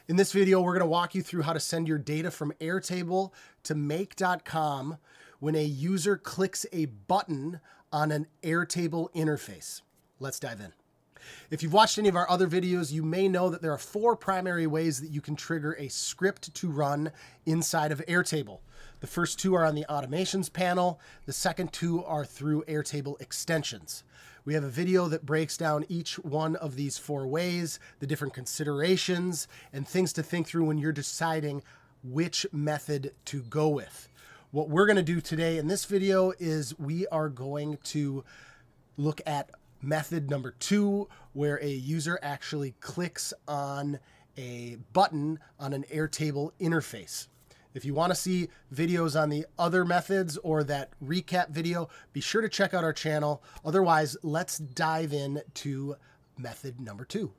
In this video, we're going to walk you through how to send your data from Airtable to make.com when a user clicks a button on an Airtable interface. Let's dive in. If you've watched any of our other videos, you may know that there are 4 primary ways that you can trigger a script to run inside of Airtable. The first 2 are on the automations panel. The second 2 are through Airtable extensions. We have a video that breaks down each one of these 4 ways, the different considerations, and things to think through when you're deciding which method to go with. What we're going to do today in this video is we are going to look at method number 2, where a user actually clicks on a button on an Airtable interface. If you want to see videos on the other methods or that recap video, be sure to check out our channel. Otherwise, let's dive in to method number 2.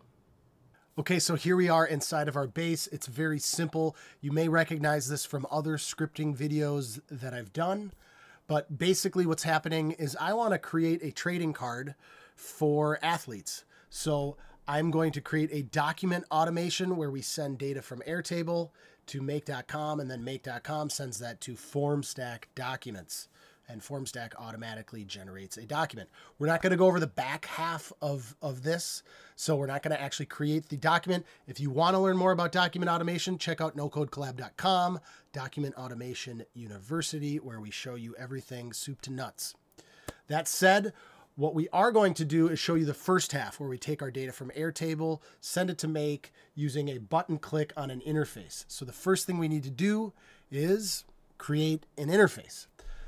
Okay, so here we are inside of our base. It's very simple. You may recognize this from other scripting videos that I've done, but basically what's happening is I want to create a trading card for athletes. So I'm going to create a document automation where we send data from Airtable to make.com, and then make.com sends that to Formstack Documents, and Formstack automatically generates a document. We're not going to go over the back half of this, so we're not going to actually create the document. If you want to learn more about document automation, check out nocodecollab.com, Document Automation University, where we show you everything soup to nuts. That said, what we are going to do is show you the first half, where we take our data from Airtable, send it to Make using a button click on an interface. So the first thing we need to do is create an interface.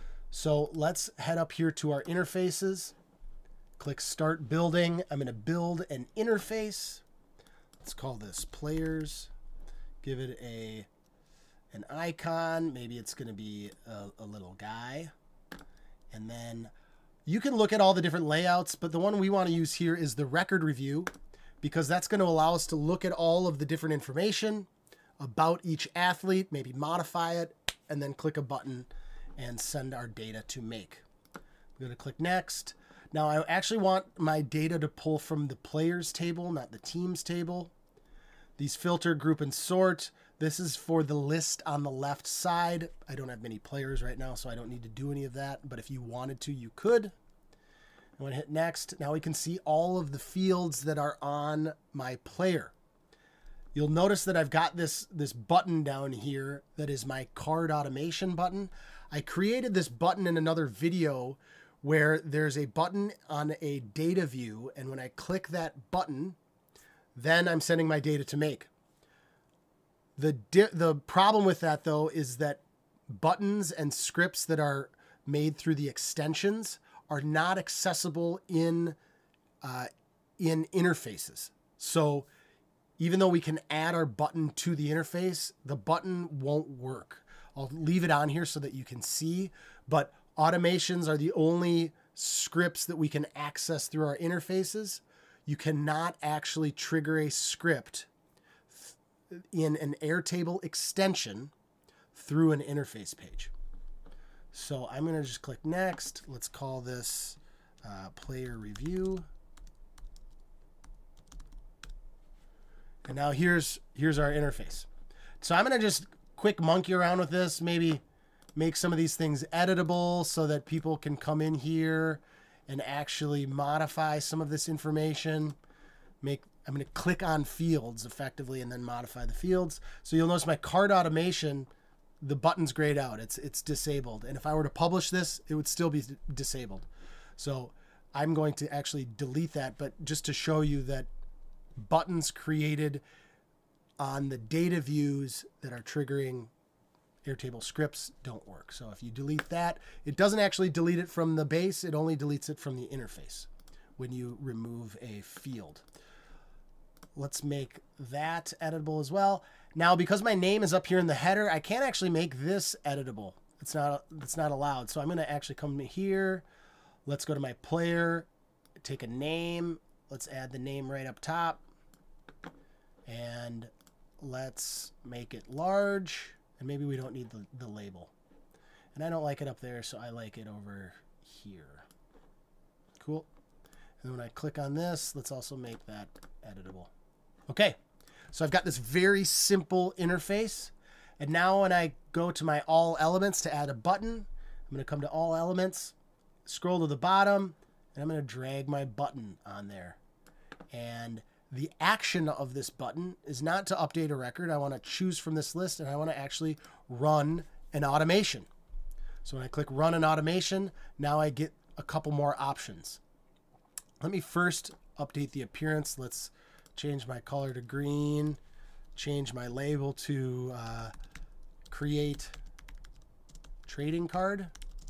So let's head up here to our interfaces, click Start Building. I'm going to build an interface. Let's call this Players. Give it an icon. Maybe it's going to be a little guy. And then you can look at all the different layouts, but the one we want to use here is the record review, because that's going to allow us to look at all of the different information about each athlete, maybe modify it, and then click a button and send our data to Make. I'm going to click Next. Now I actually want my data to pull from the players table, not the teams table. These filter, group, and sort. This is for the list on the left side. I don't have many players right now, so I don't need to do any of that. But if you wanted to, you could. I'm going to hit Next. Now we can see all of the fields that are on my player. You'll notice that I've got this button down here that is my card automation button. I created this button in another video where there's a button on a data view, and when I click that button, then I'm sending my data to Make. The problem with that, though, is that buttons and scripts that are made through the extensions are not accessible in interfaces. So even though we can add our button to the interface, the button won't work. I'll leave it on here so that you can see, but automations are the only scripts that we can access through our interfaces. You cannot actually trigger a script in an Airtable extension through an interface page. So I'm going to just click Next. Let's call this Player Review. And now here's our interface. So I'm going to just quick monkey around with this, maybe make some of these things editable so that people can come in here and actually modify some of this information. I'm going to click on fields effectively and then modify the fields. So you'll notice my card automation, the button's grayed out. It's disabled. And if I were to publish this, it would still be disabled. So I'm going to actually delete that, but just to show you that buttons created on the data views that are triggering Airtable scripts don't work. So if you delete that, it doesn't actually delete it from the base. It only deletes it from the interface when you remove a field. Let's make that editable as well. Now, because my name is up here in the header, I can't actually make this editable. It's not allowed. So I'm going to actually come here. Let's go to my player, take a name. Let's add the name right up top. And let's make it large. And maybe we don't need the label. And I don't like it up there, so I like it over here. Cool. And then when I click on this, let's also make that editable. Okay, So I've got this very simple interface. And now when I go to my all elements to add a button, I'm going to come to all elements, scroll to the bottom, and I'm going to drag my button on there. And the action of this button is not to update a record. I want to choose from this list, and I want to actually run an automation. So when I click run an automation, now I get a couple more options. Let me first update the appearance. Let's change my color to green, change my label to create trading card.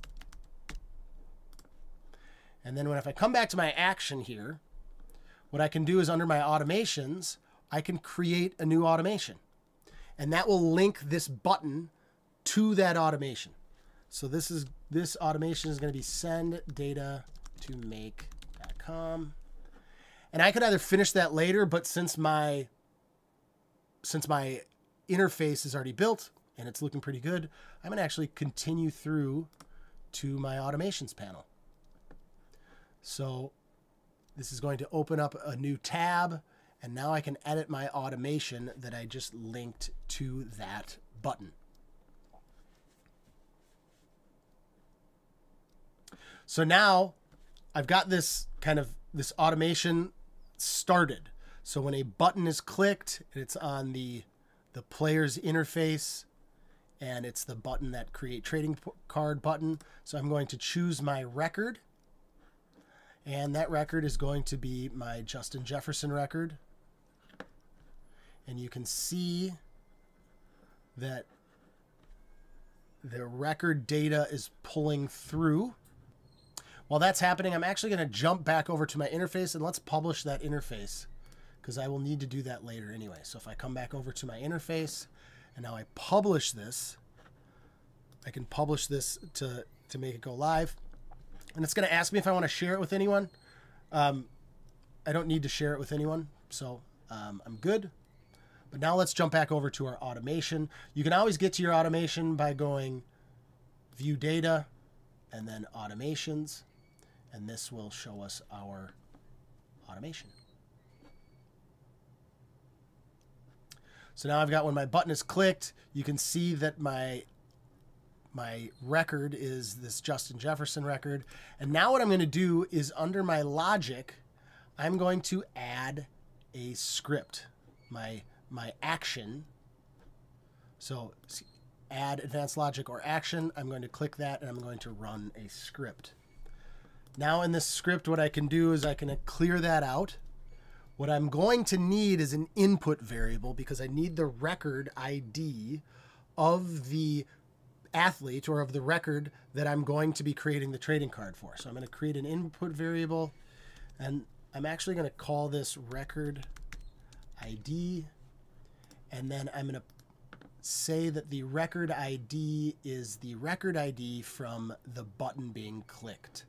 And then if I come back to my action here, what I can do is under my automations, I can create a new automation. And that will link this button to that automation. So this automation is going to be send data to make.com. And I could either finish that later, but since my interface is already built and it's looking pretty good, I'm going to actually continue through to my automations panel. So this is going to open up a new tab, and now I can edit my automation that I just linked to that button. So now I've got this automation started. So when a button is clicked, it's on the player's interface, and it's the button that create trading card button. So I'm going to choose my record, and that record is going to be my Justin Jefferson record. And you can see that the record data is pulling through. While that's happening, I'm actually going to jump back over to my interface, and let's publish that interface because I will need to do that later anyway. So if I come back over to my interface and now I publish this, I can publish this to make it go live. And it's going to ask me if I want to share it with anyone. I don't need to share it with anyone, so I'm good. But now let's jump back over to our automation. You can always get to your automation by going view data and then automations. And this will show us our automation. So now I've got, when my button is clicked, you can see that my record is this Justin Jefferson record. And now what I'm going to do is under my logic, I'm going to add a script, my action. So add advanced logic or action. I'm going to click that and I'm going to run a script. Now in this script, what I can do is I can clear that out. What I'm going to need is an input variable because I need the record ID of the athlete or of the record that I'm going to be creating the trading card for. So I'm going to create an input variable, and I'm actually going to call this record ID, and then I'm going to say that the record ID is the record ID from the button being clicked.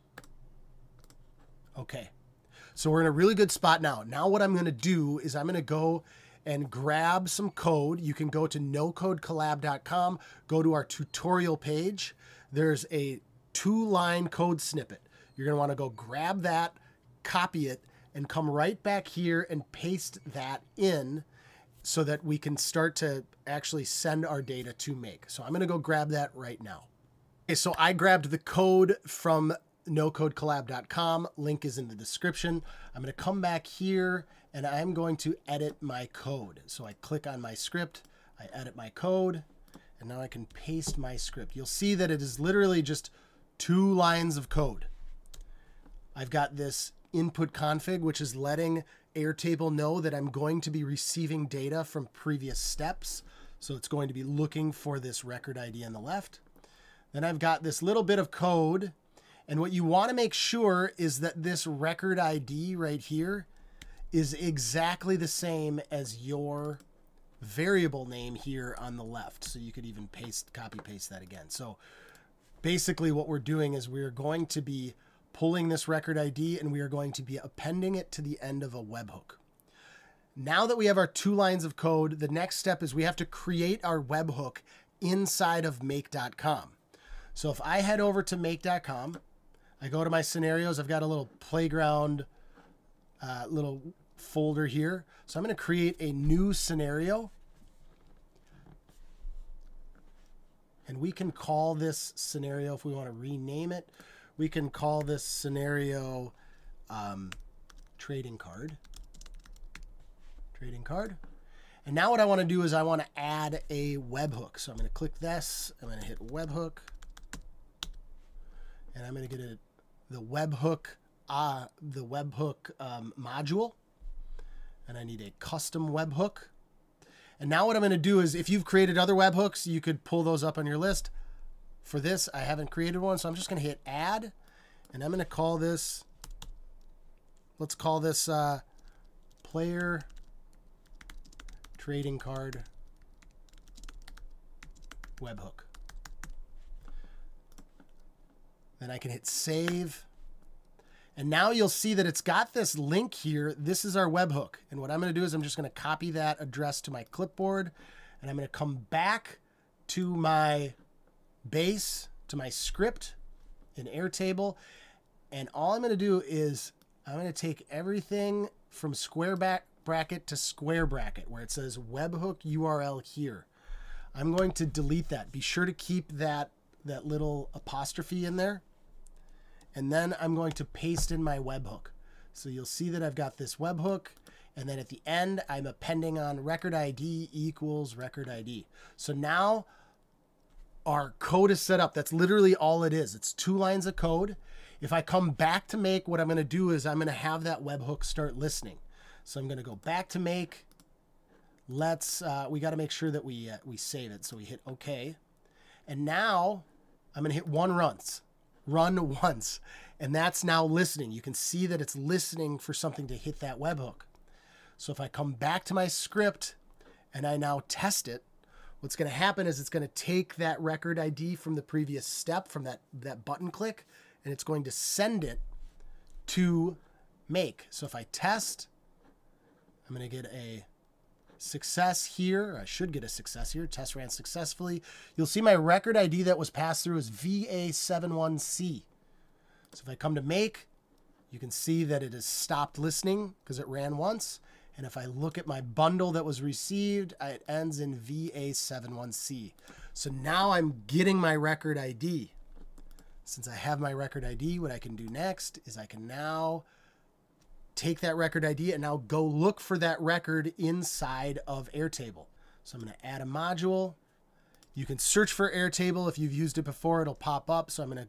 Okay, so we're in a really good spot now. Now what I'm going to do is I'm going to go and grab some code. You can go to nocodcollab.com, go to our tutorial page. There's a 2-line code snippet. You're going to want to go grab that, copy it, and come right back here and paste that in so that we can start to actually send our data to Make. So I'm going to go grab that right now. Okay, so I grabbed the code from nocodcollab.com. Link is in the description. I'm going to come back here and I'm going to edit my code. So I click on my script, I edit my code, and now I can paste my script. You'll see that it is literally just 2 lines of code. I've got this input config, which is letting Airtable know that I'm going to be receiving data from previous steps. So it's going to be looking for this record ID on the left. Then I've got this little bit of code. And what you want to make sure is that this record ID right here is exactly the same as your variable name here on the left. So you could even copy paste that again. So basically what we're doing is we're going to be pulling this record ID and we are going to be appending it to the end of a webhook. Now that we have our 2 lines of code, the next step is we have to create our webhook inside of make.com. So if I head over to make.com, I go to my scenarios, I've got a little playground, little folder here. So I'm going to create a new scenario. And we can call this scenario, if we want to rename it, we can call this scenario trading card. Trading card. And now what I want to do is I want to add a webhook. So I'm going to click this. I'm going to hit webhook. And I'm going to get the webhook module. And I need a custom webhook. And now what I'm going to do is, if you've created other webhooks, you could pull those up on your list. For this, I haven't created one, so I'm just going to hit add. And I'm going to call this, let's call this player trading card webhook. Then I can hit save. And now you'll see that it's got this link here. This is our webhook. And what I'm going to do is I'm just going to copy that address to my clipboard. And I'm going to come back to my base, to my script in Airtable. And all I'm going to do is I'm going to take everything from square bracket to square bracket where it says webhook URL here. I'm going to delete that. Be sure to keep that little apostrophe in there. And then I'm going to paste in my webhook. So you'll see that I've got this webhook. And then at the end, I'm appending on record ID equals record ID. So now our code is set up. That's literally all it is. It's 2 lines of code. If I come back to make, what I'm going to do is I'm going to have that webhook start listening. So I'm going to go back to make. Let's, we got to make sure that we save it. So we hit OK. And now I'm going to hit run once, and that's now listening. You can see that it's listening for something to hit that webhook. So if I come back to my script and I now test it, what's going to happen is it's going to take that record ID from the previous step, from that button click, and it's going to send it to make. So if I test, I'm going to get a success here. I should get a success here. Test ran successfully. You'll see my record ID that was passed through is VA71C. So if I come to make, you can see that it has stopped listening because it ran once. And if I look at my bundle that was received, it ends in VA71C. So now I'm getting my record ID. Since I have my record ID, what I can do next is I can now take that record ID and now go look for that record inside of Airtable. So I'm going to add a module. You can search for Airtable. If you've used it before, it'll pop up. So I'm going to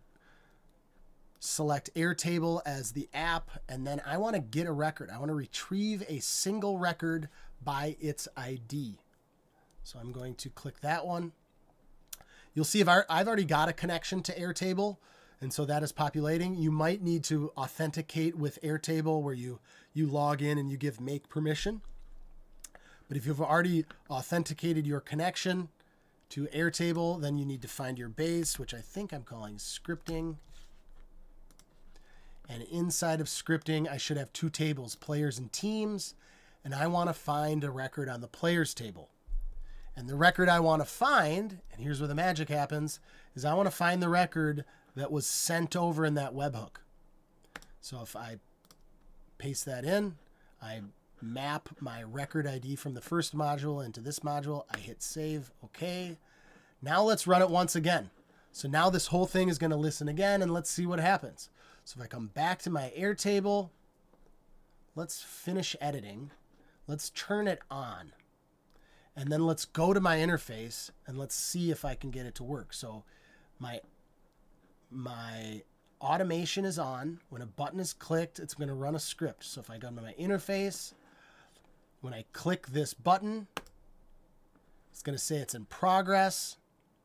select Airtable as the app, and then I want to get a record. I want to retrieve a single record by its ID. So I'm going to click that one. You'll see if I've already got a connection to Airtable, and so that is populating. You might need to authenticate with Airtable where you log in and you give make permission. But if you've already authenticated your connection to Airtable, then you need to find your base, which I think I'm calling scripting. And inside of scripting, I should have 2 tables, players and teams. And I want to find a record on the players table. And the record I want to find, and here's where the magic happens, is I want to find the record that was sent over in that webhook. So if I paste that in, I map my record ID from the first module into this module. I hit save, okay. Now let's run it once again. So now this whole thing is going to listen again, and let's see what happens. So if I come back to my Airtable, let's finish editing. Let's turn it on. And then let's go to my interface and let's see if I can get it to work. So my automation is on. When a button is clicked, it's going to run a script. So if I go to my interface, when I click this button, it's going to say it's in progress.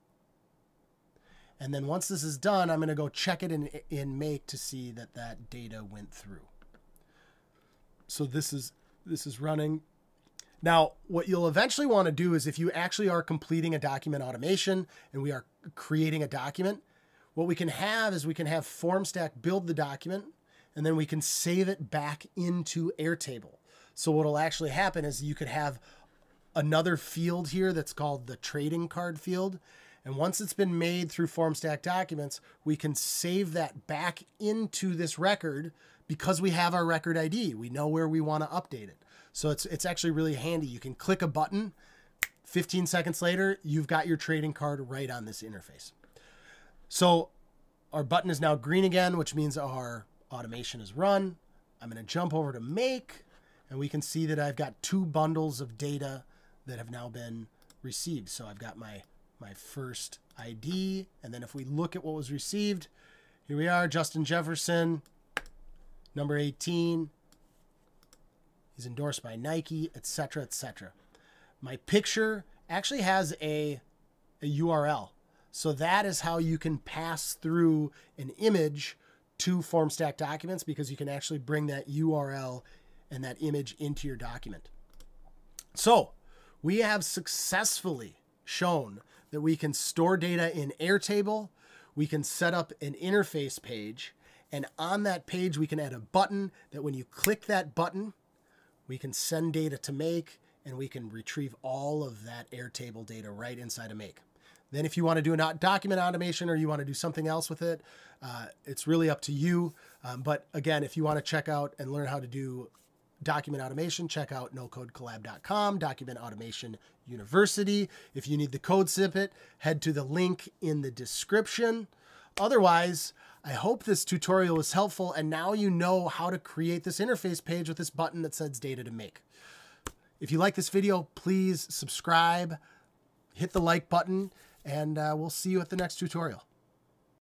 And then once this is done, I'm going to go check it in make to see that that data went through. So this is running. Now, what you'll eventually want to do is if you actually are completing a document automation and we are creating a document, what we can have is we can have Formstack build the document, and then we can save it back into Airtable. So what will actually happen is you could have another field here that's called the trading card field. And once it's been made through Formstack Documents, we can save that back into this record because we have our record ID, we know where we want to update it. So it's actually really handy. You can click a button, 15 seconds later, you've got your trading card right on this interface. So our button is now green again, which means our automation is run. I'm going to jump over to make, and we can see that I've got 2 bundles of data that have now been received. So I've got my first ID, and then if we look at what was received, here we are, Justin Jefferson, number 18. He's endorsed by Nike, etc., etc. My picture actually has a URL. So that is how you can pass through an image to Formstack Documents, because you can actually bring that URL and that image into your document. So we have successfully shown that we can store data in Airtable. We can set up an interface page, and on that page we can add a button that when you click that button, we can send data to Make, and we can retrieve all of that Airtable data right inside of Make. Then if you want to do a document automation or you want to do something else with it, it's really up to you. But again, if you want to check out and learn how to do document automation, check out nocodecollab.com, Document Automation University. If you need the code snippet, head to the link in the description. Otherwise, I hope this tutorial was helpful, and now you know how to create this interface page with this button that sends data to Make. If you like this video, please subscribe, hit the like button, and we'll see you at the next tutorial.